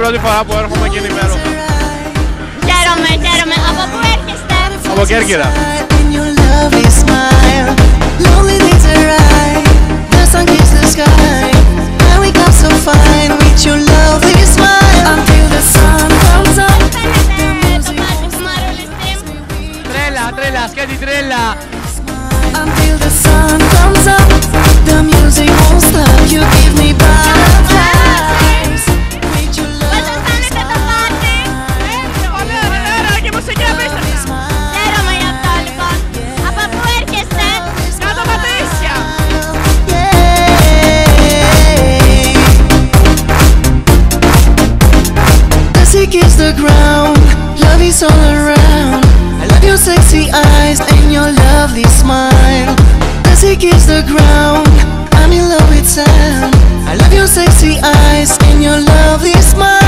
πρώτη φορά που έρχομαι και είναι υπέροχα. Χαίρομαι. Από πού έρχεστε? Από Κέρκυρα. Τρέλα, σκέτη τρέλα. Until the sun comes up, the music won't stop. You give me butterflies. Make your love Ωραία και μουσική απίστευτα. Χαίρομαι γι' αυτό λοιπόν. Από πού έρχεστε? Κάτω Πατήσια. As he kiss the ground, love is all around. I love your sexy eyes and your lovely smile. As he kiss the ground, I'm in love with Sam. I love your sexy eyes and your lovely smile.